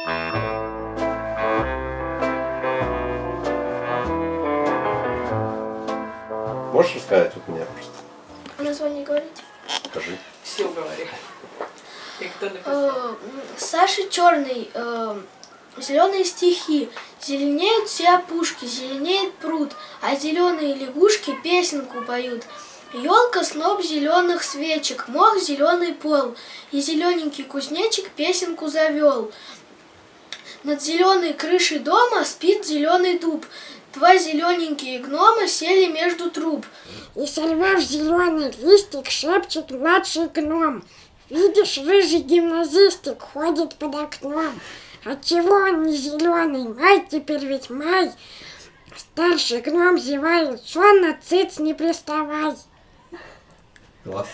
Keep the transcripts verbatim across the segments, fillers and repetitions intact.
Можешь рассказать вот мне просто? Название говорить? Скажи. Все говори. И кто написал? Саша Черный. Зеленые стихи. Зеленеют все опушки, зеленеет пруд, а зеленые лягушки песенку поют. Елка сноп зеленых свечек, мох зеленый пол, и зелененький кузнечик песенку завел. Над зеленой крышей дома спит зеленый дуб. Два зелененькие гнома сели между труб. И сорвав зеленый листик, шепчет младший гном: видишь, рыжий гимназистик ходит под окном. Отчего он не зеленый? Май теперь ведь май. Старший гном зевает: сонно, цыц, не приставай. Класс.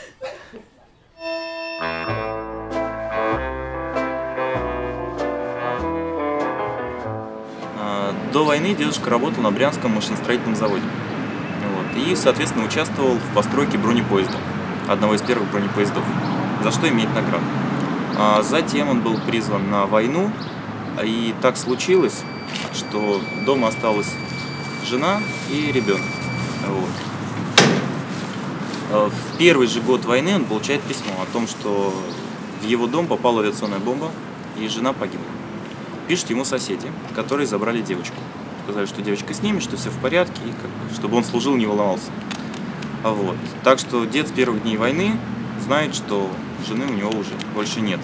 До войны дедушка работал на Брянском машиностроительном заводе. Вот. И, соответственно, участвовал в постройке бронепоезда, одного из первых бронепоездов, за что имеет награду. А затем он был призван на войну, и так случилось, что дома осталась жена и ребенок. Вот. В первый же год войны он получает письмо о том, что в его дом попала авиационная бомба, и жена погибла. Пишут ему соседи, которые забрали девочку. Сказали, что девочка с ними, что все в порядке, и как бы, чтобы он служил, не волновался. Вот. Так что дед с первых дней войны знает, что жены у него уже больше нет.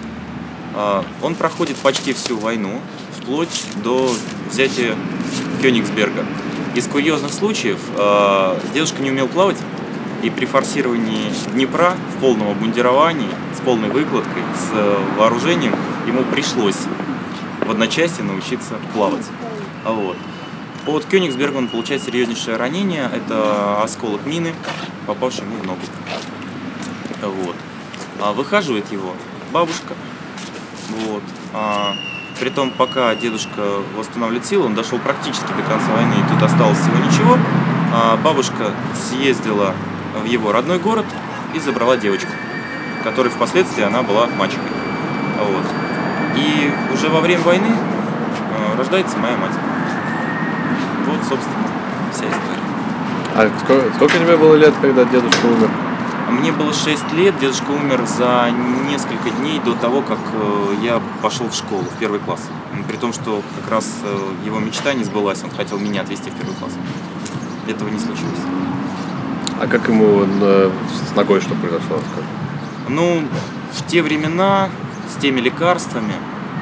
Он проходит почти всю войну, вплоть до взятия Кёнигсберга. Из курьезных случаев дедушка не умел плавать, и при форсировании Днепра в полном обмундировании, с полной выкладкой, с вооружением, ему пришлось в одночасье научиться плавать. Вот. Под Кёнигсбергом он получает серьезнейшее ранение. Это осколок мины, попавший ему в ногу. Вот. А выхаживает его бабушка. Вот. А, притом, пока дедушка восстанавливает силы, он дошел практически до конца войны, и тут осталось всего ничего. А бабушка съездила в его родной город и забрала девочку, которой впоследствии она была мачехой. Вот. И уже во время войны э, рождается моя мать. Вот, собственно, вся история. А сколько, сколько тебе было лет, когда дедушка умер? Мне было шесть лет, дедушка умер за несколько дней до того, как э, я пошел в школу, в первый класс. При том, что как раз э, его мечта не сбылась, он хотел меня отвезти в первый класс. Этого не случилось. А как ему э, с ногой что произошло? Скажи? Ну, в те времена с теми лекарствами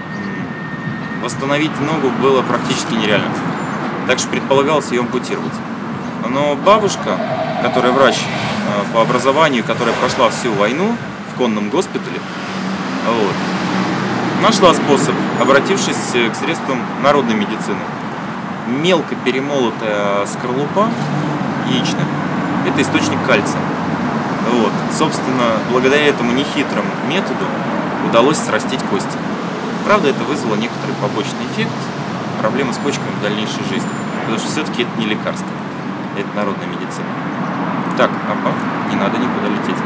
восстановить ногу было практически нереально. Так что предполагалось ее ампутировать. Но бабушка, которая врач по образованию, которая прошла всю войну в конном госпитале, вот, нашла способ, обратившись к средствам народной медицины. Мелко перемолотая скорлупа яичная – это источник кальция. Вот. Собственно, благодаря этому нехитрому методу удалось срастить кости. Правда, это вызвало некоторый побочный эффект, проблемы с почками в дальнейшей жизни. Потому что все-таки это не лекарство, это народная медицина. Так, папа, не надо никуда лететь.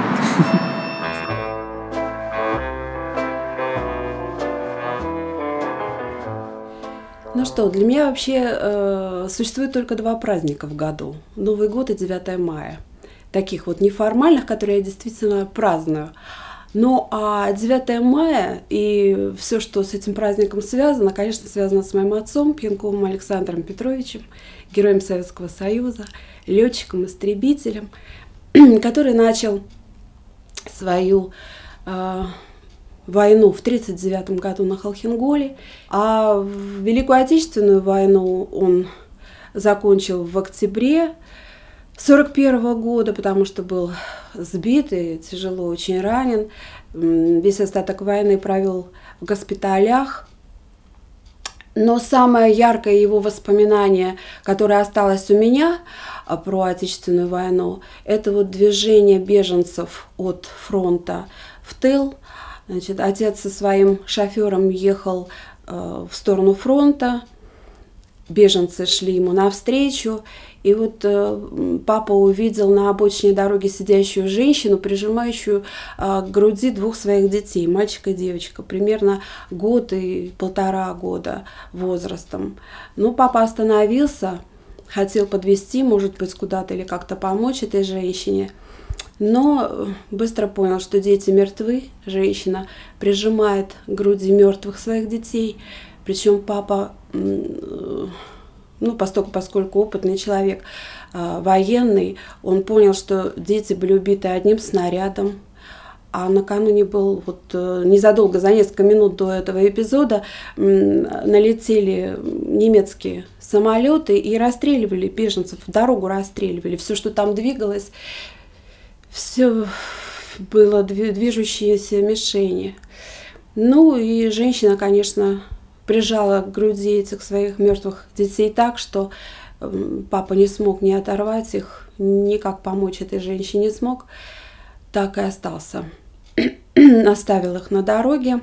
Ну что, для меня вообще э, существует только два праздника в году. Новый год и девятое мая. Таких вот неформальных, которые я действительно праздную. Ну а девятое мая и все, что с этим праздником связано, конечно, связано с моим отцом Пьянковым Александром Петровичем, героем Советского Союза, летчиком-истребителем, который начал свою э, войну в тридцать девятом году на Холхенголе, а Великую Отечественную войну он закончил в октябре сорок первого года, потому что был сбит и тяжело очень ранен. Весь остаток войны провел в госпиталях. Но самое яркое его воспоминание, которое осталось у меня про Отечественную войну, это вот движение беженцев от фронта в тыл. Значит, отец со своим шофером ехал э, в сторону фронта. беженцы шли ему навстречу, и вот э, папа увидел на обочине дороги сидящую женщину, прижимающую э, к груди двух своих детей, мальчика и девочка, примерно год и полтора года возрастом. Но папа остановился, хотел подвезти, может быть, куда-то или как-то помочь этой женщине, но быстро понял, что дети мертвы, женщина прижимает к груди мертвых своих детей, причем папа... Ну, поскольку, поскольку опытный человек, э, военный, он понял, что дети были убиты одним снарядом. А накануне был, вот э, незадолго, за несколько минут до этого эпизода, э, налетели немецкие самолеты и расстреливали беженцев, дорогу расстреливали. Все, что там двигалось, все было движущиеся мишени. Ну и женщина, конечно, прижала к груди этих своих мертвых детей так, что папа не смог ни оторвать их, никак помочь этой женщине не смог, так и остался. Оставил их на дороге.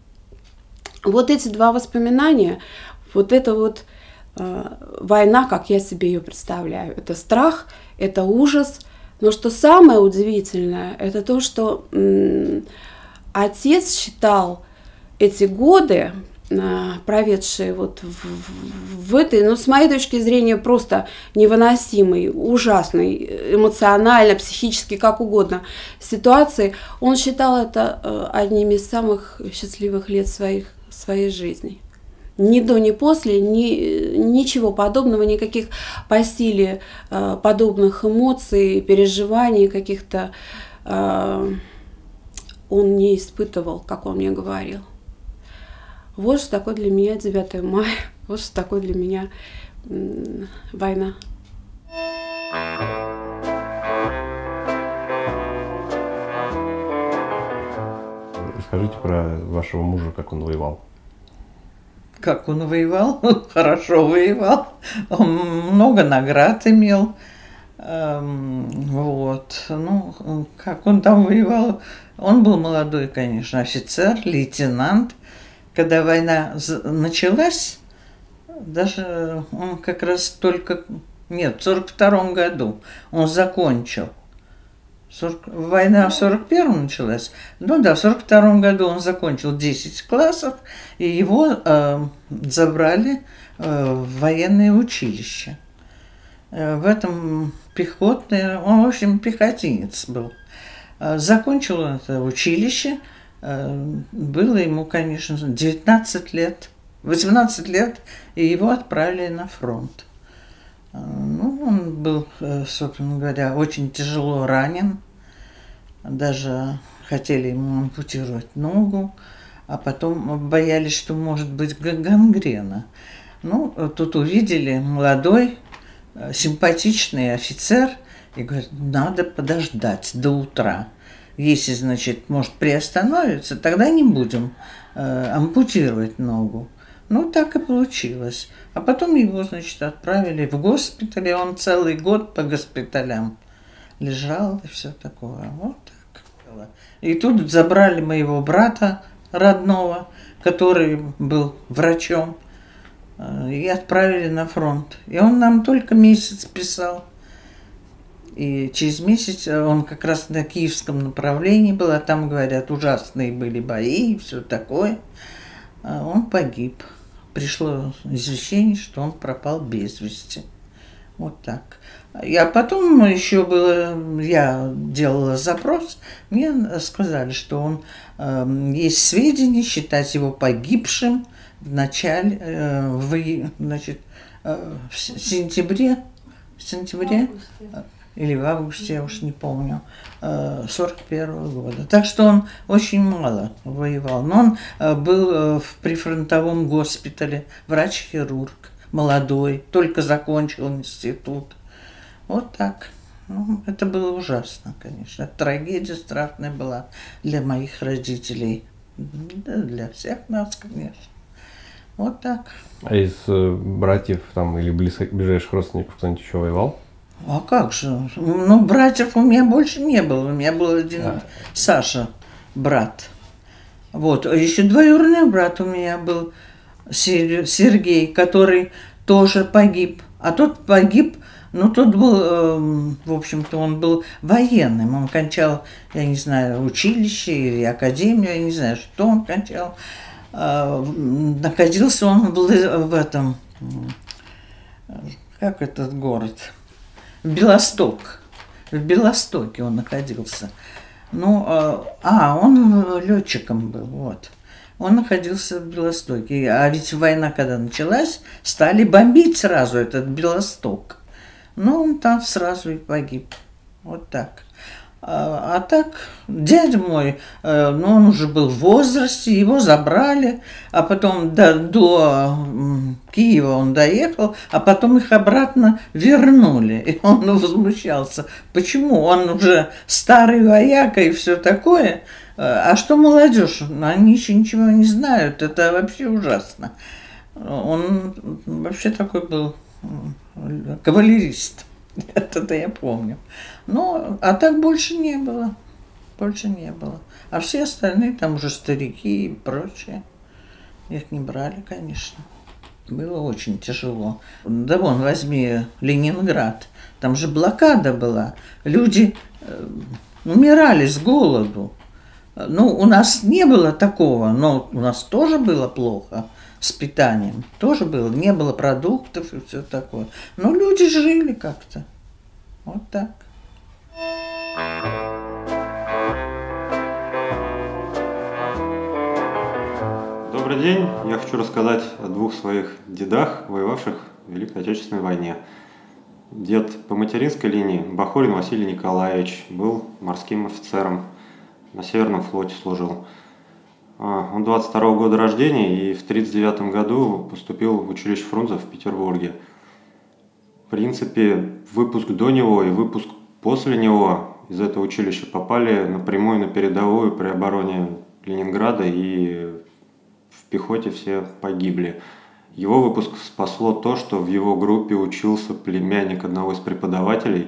Вот эти два воспоминания, вот это вот э, война, как я себе ее представляю, это страх, это ужас. Но что самое удивительное, это то, что м, отец считал эти годы, проведшие вот в, в этой, ну, с моей точки зрения, просто невыносимой, ужасной, эмоционально, психически, как угодно ситуации, он считал это одним из самых счастливых лет своих, своей жизни. Ни до, ни после, ни, ничего подобного, никаких по силе подобных эмоций, переживаний каких-то он не испытывал, как он мне говорил. Вот что такое для меня девятое мая, вот что такое для меня м, война. Расскажите про вашего мужа, как он воевал. Как он воевал? Хорошо воевал. Он много наград имел. Вот. Ну, как он там воевал? Он был молодой, конечно, офицер, лейтенант. Когда война началась, даже он как раз только... Нет, в сорок втором году он закончил. сорок, война в сорок первом началась. Ну да, в сорок втором году он закончил десять классов, и его э, забрали э, в военное училище. Э, в этом пехотное... Он, в общем, пехотинец был. Э, закончил он это училище. Было ему, конечно, девятнадцать лет, восемнадцать лет, и его отправили на фронт. Ну, он был, собственно говоря, очень тяжело ранен. Даже хотели ему ампутировать ногу, а потом боялись, что может быть гангрена. Ну, тут увидели молодой, симпатичный офицер и говорят, надо подождать до утра. Если, значит, может, приостановится, тогда не будем э, ампутировать ногу. Ну, так и получилось. А потом его, значит, отправили в госпиталь, и он целый год по госпиталям лежал и все такое. Вот так было. И тут забрали моего брата родного, который был врачом, э, и отправили на фронт. И он нам только месяц писал. И через месяц он как раз на киевском направлении был, а там, говорят, ужасные были бои и все такое. Он погиб. Пришло извещение, что он пропал без вести. Вот так. А потом еще было, я делала запрос, мне сказали, что он, э, есть сведения, считать его погибшим в начале, э, в, значит, э, в сентябре, в сентябре, или в августе, я уж не помню, сорок первого года. Так что он очень мало воевал. Но он был в прифронтовом госпитале, врач-хирург, молодой, только закончил институт. Вот так. Ну, это было ужасно, конечно. Трагедия страшная была для моих родителей. Да, для всех нас, конечно. Вот так. А из братьев там или ближайших родственников кто-нибудь еще воевал? А как же? Ну, братьев у меня больше не было. У меня был один а. Саша, брат. Вот. А еще двоюродный брат у меня был, Сергей, который тоже погиб. А тот погиб, ну, тот был, э, в общем-то, он был военным. Он кончал, я не знаю, училище или академию, я не знаю, что он кончал. Э, находился он в, в этом, как этот город? Белосток. В Белостоке он находился. Ну, э, а, он летчиком был, вот. Он находился в Белостоке. А ведь война, когда началась, стали бомбить сразу этот Белосток. Ну, он там сразу и погиб. Вот так. А, а так, дядя мой, э, ну, он уже был в возрасте, его забрали, а потом до, до Киева он доехал, а потом их обратно вернули. И он возмущался. Почему? Он уже старый вояка и все такое. А что молодежь? Они еще ничего не знают. Это вообще ужасно. Он вообще такой был кавалерист. Это-то я помню. Ну, а так больше не было. Больше не было. А все остальные там уже старики и прочее. Их не брали, конечно. Было очень тяжело. Да вон, возьми Ленинград. Там же блокада была. Люди умирали с голоду. Ну, у нас не было такого, но у нас тоже было плохо с питанием. Тоже было, не было продуктов и все такое. Но люди жили как-то. Вот так. Добрый день. Я хочу рассказать о двух своих дедах, воевавших в Великой Отечественной войне. Дед по материнской линии, Бахорин Василий Николаевич, был морским офицером. На Северном флоте служил. Он двадцать второго года рождения и в тридцать девятом году поступил в училище Фрунзе в Петербурге. В принципе, выпуск до него и выпуск после него из этого училища попали напрямую на передовую при обороне Ленинграда, и в пехоте все погибли. Его выпуск спасло то, что в его группе учился племянник одного из преподавателей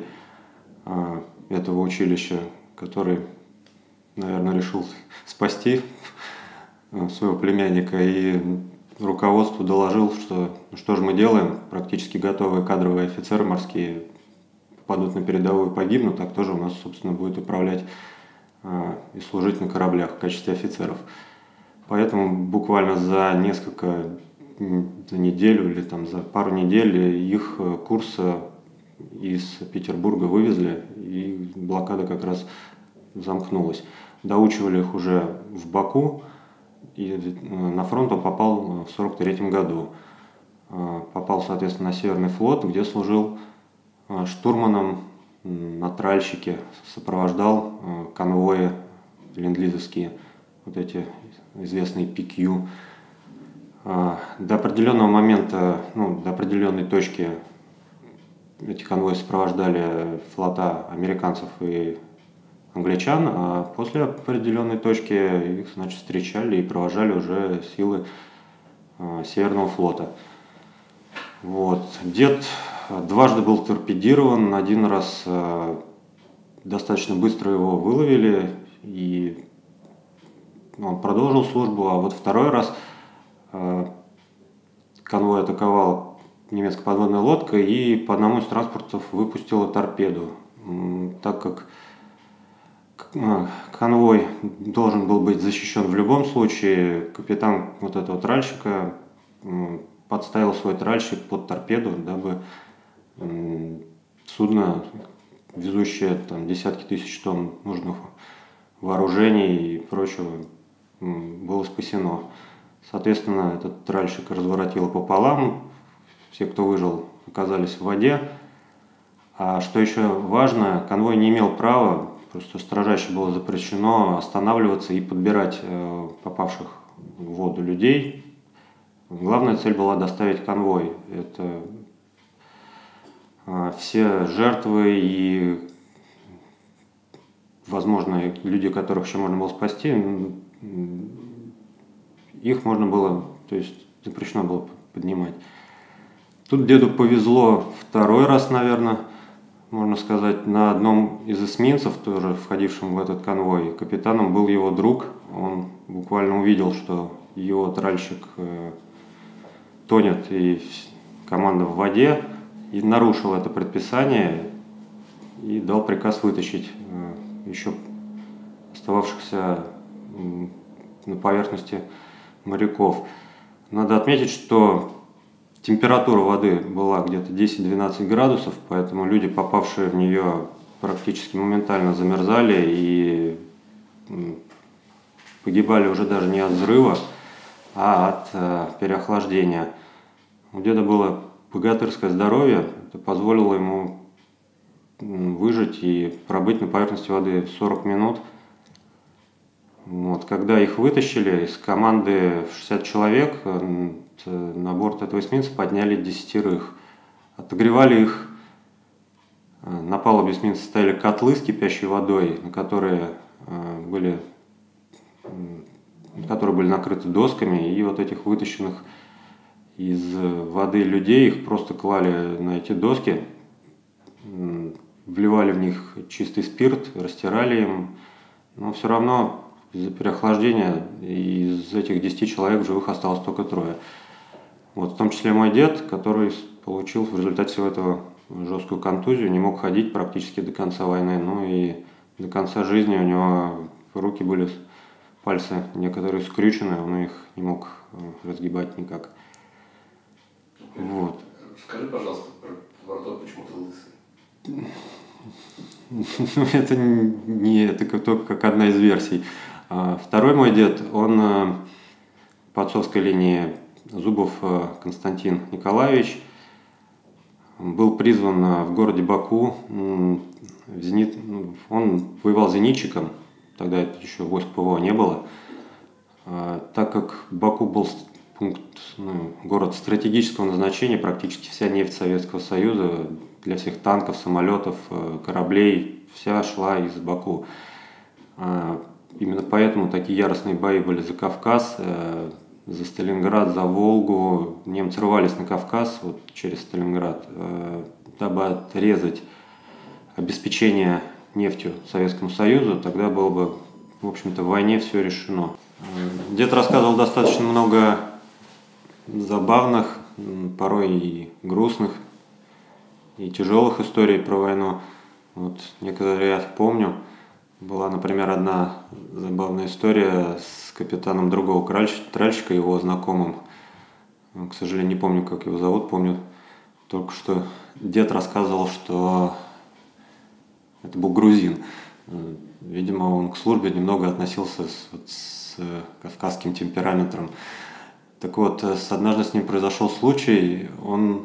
этого училища, который, наверное, решил спасти своего племянника и руководству доложил, что ну, что же мы делаем, практически готовые кадровые офицеры морские попадут на передовую и погибнут, так тоже у нас, собственно, будет управлять э, и служить на кораблях в качестве офицеров. Поэтому буквально за несколько, за неделю или там за пару недель их курса из Петербурга вывезли, и блокада как раз замкнулась. Доучивали их уже в Баку, и на фронт он попал в сорок третьем году. Попал, соответственно, на Северный флот, где служил штурманом на тральщике, сопровождал конвои ленд-лизовские, вот эти известные пи кью. До определенного момента, ну, до определенной точки эти конвои сопровождали флота американцев и англичан, а после определенной точки их, значит, встречали и провожали уже силы э, Северного флота. Вот. Дед дважды был торпедирован, один раз э, достаточно быстро его выловили, и он продолжил службу, а вот второй раз э, конвой атаковал немецкая подводная лодка и по одному из транспортов выпустила торпеду, так как конвой должен был быть защищен в любом случае. Капитан вот этого тральщика подставил свой тральщик под торпеду, дабы судно, везущее там десятки тысяч тонн нужных вооружений и прочего, было спасено. Соответственно, этот тральщик разворотило пополам. Все, кто выжил, оказались в воде. А что еще важно, конвой не имел права, просто строжайше было запрещено останавливаться и подбирать э, попавших в воду людей. Главная цель была доставить конвой. Это э, все жертвы и, возможно, люди, которых еще можно было спасти, их можно было, то есть запрещено было поднимать. Тут деду повезло второй раз, наверное, можно сказать, на одном из эсминцев, тоже входившем в этот конвой. Капитаном был его друг. Он буквально увидел, что его тральщик э, тонет, и команда в воде, и нарушил это предписание и дал приказ вытащить еще остававшихся на поверхности моряков. Надо отметить, что температура воды была где-то десять-двенадцать градусов, поэтому люди, попавшие в нее, практически моментально замерзали и погибали уже даже не от взрыва, а от э, переохлаждения. У деда было богатырское здоровье, это позволило ему выжить и пробыть на поверхности воды сорок минут. Вот, когда их вытащили, из команды в шестьдесят человек на борт этого эсминца подняли десятерых. Отогревали их. На палубе эсминца стояли котлы с кипящей водой, на которые были, которые были накрыты досками, и вот этих вытащенных из воды людей их просто клали на эти доски, вливали в них чистый спирт, растирали им, но все равно из-за переохлаждения из этих десяти человек в живых осталось только трое. Вот, в том числе мой дед, который получил в результате всего этого жесткую контузию, не мог ходить практически до конца войны, ну и до конца жизни у него руки были, пальцы некоторые скрючены, он их не мог разгибать никак. Вот. Скажи, пожалуйста, про то, почему ты Ну, лысый. это не это только как одна из версий. Второй мой дед, он по отцовской линии Зубов Константин Николаевич, был призван в городе Баку в зенит, он воевал зенитчиком, тогда это еще войск ПВО не было. Так как Баку был пункт, ну, город стратегического назначения, практически вся нефть Советского Союза для всех танков, самолетов, кораблей, вся шла из Баку. Именно поэтому такие яростные бои были за Кавказ, за Сталинград, за Волгу. Немцы рвались на Кавказ вот, через Сталинград, дабы отрезать обеспечение нефтью Советскому Союзу. Тогда было бы, в общем-то, в войне все решено. Дед рассказывал достаточно много забавных, порой и грустных, и тяжелых историй про войну. Вот некоторые я помню. Была, например, одна забавная история с капитаном другого тральщика, его знакомым. К сожалению, не помню, как его зовут, помню только, что дед рассказывал, что это был грузин. Видимо, он к службе немного относился с, вот, с кавказским темпераментом. Так вот, однажды с ним произошел случай, он,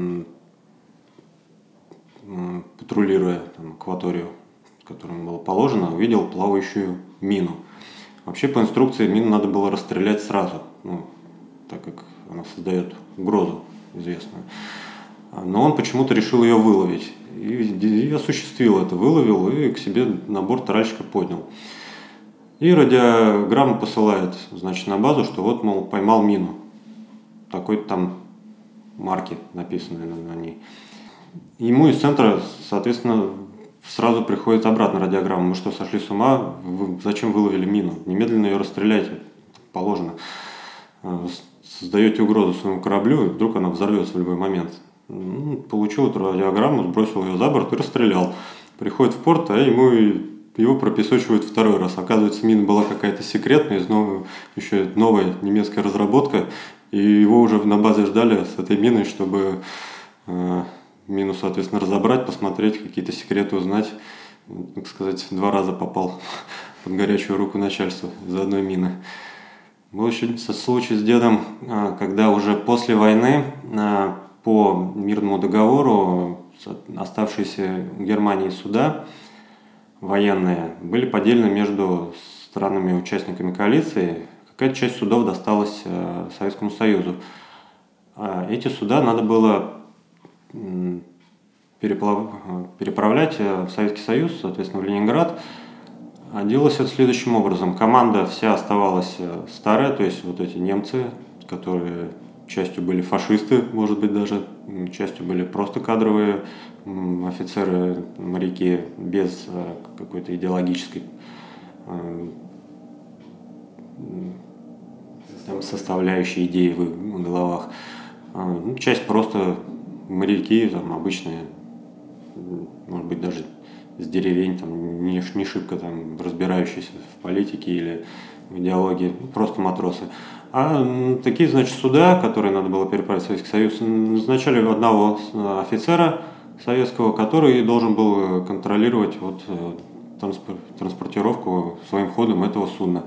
патрулируя там, акваторию, которому было положено, увидел плавающую мину. Вообще, по инструкции, мину надо было расстрелять сразу, ну, так как она создает угрозу известную. Но он почему-то решил ее выловить. И, и осуществил это, выловил и к себе на борт тральщика поднял. И радиограмму посылает, значит, на базу, что вот, мол, поймал мину. Такой-то там марки написаны на, на ней. Ему из центра, соответственно, сразу приходит обратно радиограмма. Мы что, сошли с ума? Вы зачем выловили мину? Немедленно ее расстреляйте. Положено. Создаете угрозу своему кораблю, и вдруг она взорвется в любой момент. Ну, получил эту радиограмму, сбросил ее за борт и расстрелял. Приходит в порт, а ему его пропесочивают второй раз. Оказывается, мина была какая-то секретная, из новой, еще новая немецкая разработка. И его уже на базе ждали с этой миной, чтобы э, мину, соответственно, разобрать, посмотреть, какие-то секреты узнать. Так сказать, два раза попал под горячую руку начальства из-за одной мины. Был еще случай с дедом, когда уже после войны по мирному договору оставшиеся в Германии суда военные были поделены между странами-участниками коалиции. Какая-то часть судов досталась Советскому Союзу. Эти суда надо было переплав... переправлять в Советский Союз, соответственно, в Ленинград. А делалось это следующим образом. Команда вся оставалась старая, то есть вот эти немцы, которые частью были фашисты, может быть, даже, частью были просто кадровые офицеры, моряки, без какой-то идеологической там, составляющей идеи в их головах. Ну, часть просто моряки, там, обычные, может быть, даже с деревень, там, не, не шибко там, разбирающиеся в политике или в идеологии, просто матросы. А такие, значит, суда, которые надо было переправить в Советский Союз, назначали одного офицера советского, который должен был контролировать вот, транспортировку своим ходом этого судна.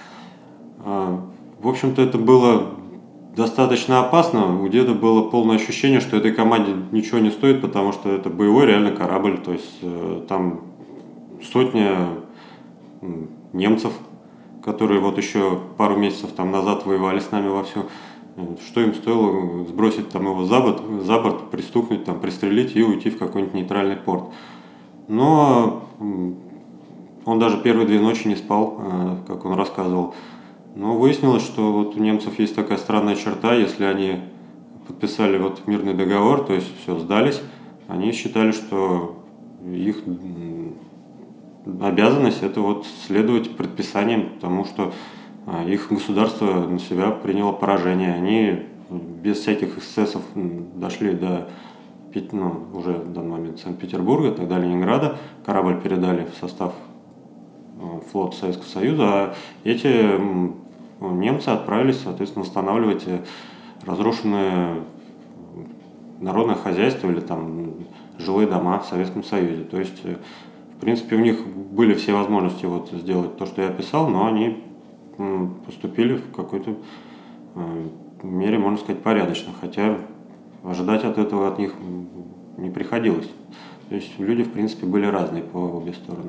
В общем-то, это было достаточно опасно. У деда было полное ощущение, что этой команде ничего не стоит, потому что это боевой реально корабль. То есть там сотня немцев, которые вот еще пару месяцев там назад воевали с нами вовсю. Что им стоило сбросить там его за борт, за борт, пристукнуть, там, пристрелить и уйти в какой-нибудь нейтральный порт. Но он даже первые две ночи не спал, как он рассказывал. Но выяснилось, что вот у немцев есть такая странная черта, если они подписали вот мирный договор, то есть все, сдались, они считали, что их обязанность это вот следовать предписаниям, потому что их государство на себя приняло поражение. Они без всяких эксцессов дошли до, ну, уже в данный момент Санкт-Петербурга, тогда Ленинграда, корабль передали в состав флота Советского Союза, а эти немцы отправились, соответственно, восстанавливать разрушенное народное хозяйство или там жилые дома в Советском Союзе. То есть, в принципе, у них были все возможности вот сделать то, что я описал, но они поступили в какой-то мере, можно сказать, порядочно, хотя ожидать от этого от них не приходилось. То есть люди, в принципе, были разные по обе стороны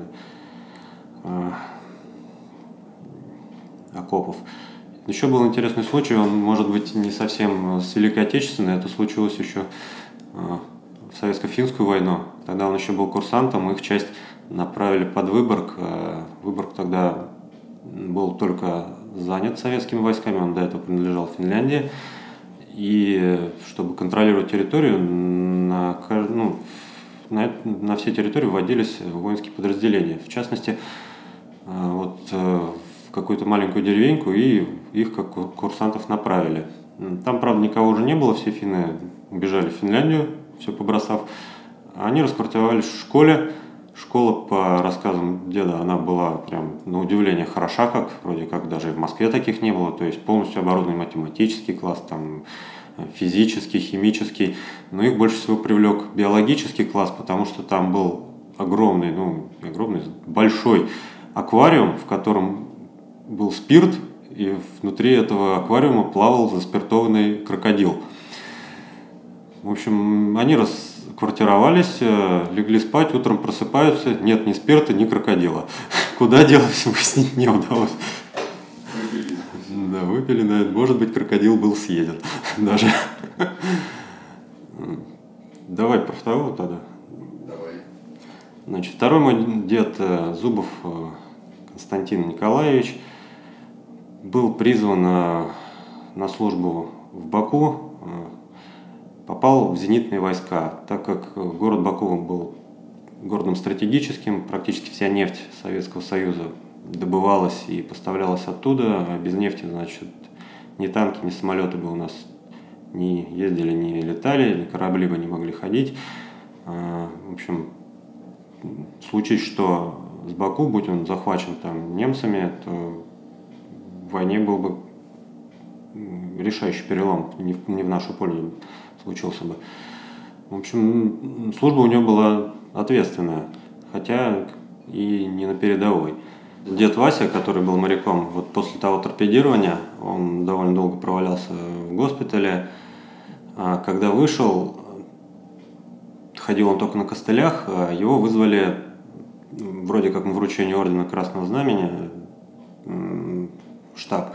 окопов. Еще был интересный случай, он может быть не совсем с Великой Отечественной, это случилось еще в Советско-финскую войну. Тогда он еще был курсантом, их часть направили под Выборг. Выборг тогда был только занят советскими войсками, он до этого принадлежал Финляндии. И чтобы контролировать территорию, на, ну, на, на все территории вводились воинские подразделения. В частности, вот в какую-то маленькую деревеньку, и их как курсантов направили. Там, правда, никого уже не было, все финны убежали в Финляндию, все побросав. Они расквартировались в школе. Школа, по рассказам деда, она была прям на удивление хороша, как вроде как даже и в Москве таких не было. То есть полностью оборудованный математический класс, там, физический, химический. Но их больше всего привлек биологический класс, потому что там был огромный, ну, огромный, большой аквариум, в котором был спирт, и внутри этого аквариума плавал заспиртованный крокодил. В общем, они расквартировались, легли спать, утром просыпаются, нет ни спирта, ни крокодила. Куда делось, выяснить не удалось. Выпили. Да, выпили, да, может быть, крокодил был съеден даже. Давай про второго тогда. Давай. Значит, второй мой дед, Зубов Константин Николаевич, был призван на службу в Баку, попал в зенитные войска, так как город Баку был городом стратегическим, практически вся нефть Советского Союза добывалась и поставлялась оттуда, а без нефти, значит, ни танки, ни самолеты бы у нас не ездили, не летали, ни корабли бы не могли ходить. В общем, случись, что с Баку, будь он захвачен там немцами, то в войне был бы решающий перелом, не в, не в нашу пользу случился бы. В общем, служба у него была ответственная, хотя и не на передовой. Дед Вася, который был моряком, вот после того торпедирования, он довольно долго провалялся в госпитале. А когда вышел, ходил он только на костылях, его вызвали вроде как на вручение ордена Красного Знамени в штаб.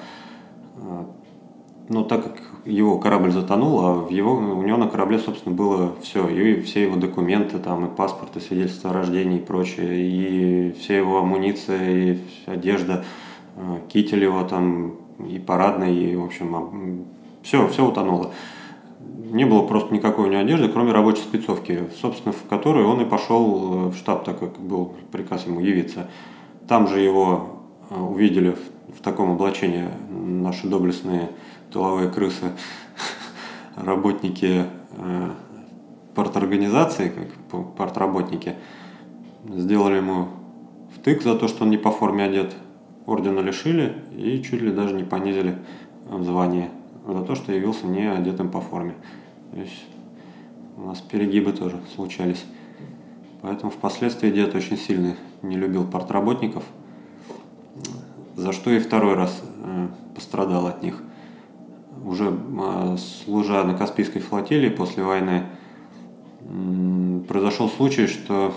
Но так как его корабль затонул, а в его, у него на корабле, собственно, было все, и все его документы, там, и паспорт, и свидетельство о рождении, и прочее, и вся его амуниция, и одежда, китель его там, и парадный, и, в общем, все, все утонуло. Не было просто никакой у него одежды, кроме рабочей спецовки, собственно, в которую он и пошел в штаб, так как был приказ ему явиться. Там же его увидели в, в таком облачении наши доблестные тыловые крысы. работники парторганизации, как партработники, сделали ему втык за то, что он не по форме одет. Ордена лишили и чуть ли даже не понизили в звании за то, что явился не одетым по форме. То есть у нас перегибы тоже случались. Поэтому впоследствии дед очень сильно не любил партработников, за что и второй раз пострадал от них. Уже служа на Каспийской флотилии после войны, произошел случай, что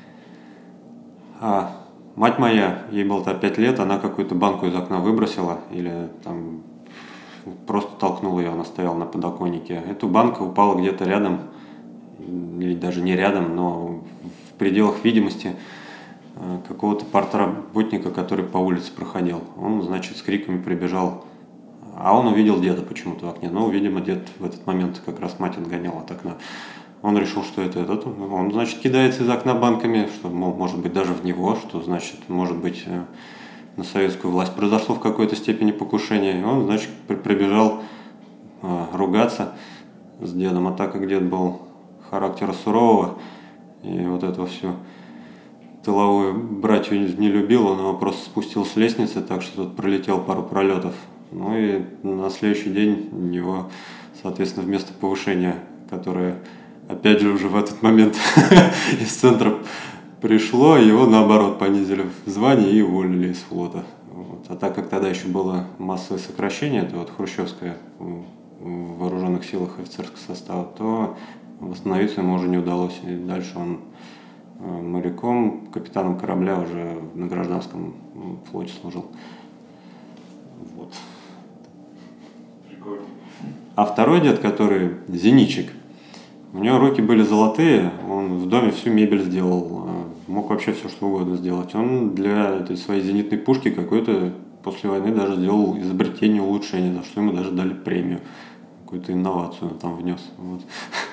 а, мать моя, ей было-то пять лет, она какую-то банку из окна выбросила или там просто толкнула ее, она стояла на подоконнике. Эту банку упала где-то рядом, или даже не рядом, но в пределах видимости какого-то партработника, который по улице проходил. Он, значит, с криками прибежал, а он увидел деда почему-то в окне. Ну, видимо, дед в этот момент как раз мать отгонял от окна. Он решил, что это этот. Он, значит, кидается из окна банками, что, может быть, даже в него, что, значит, может быть, на советскую власть произошло в какой-то степени покушение. И он, значит, прибежал ругаться с дедом. А так как дед был характера сурового, и вот это все тыловую братью не любил, он его просто спустил с лестницы, так что тот пролетел пару пролетов. Ну и на следующий день его, соответственно, вместо повышения, которое, опять же, уже в этот момент из центра пришло, его, наоборот, понизили в звании и уволили из флота. Вот. А так как тогда еще было массовое сокращение, это вот хрущевское в вооруженных силах офицерского состава, то восстановиться ему уже не удалось. И дальше он моряком, капитаном корабля уже на гражданском флоте служил. Вот. Прикольно. А второй дед, который зенитчик, у него руки были золотые, он в доме всю мебель сделал, мог вообще все что угодно сделать. Он для этой своей зенитной пушки какой-то после войны даже сделал изобретение, улучшение, за что ему даже дали премию, какую-то инновацию он там внес. Вот.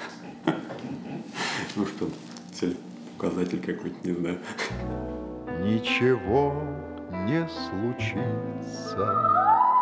Ну что, цель, указатель какой-то, не знаю. Ничего не случится.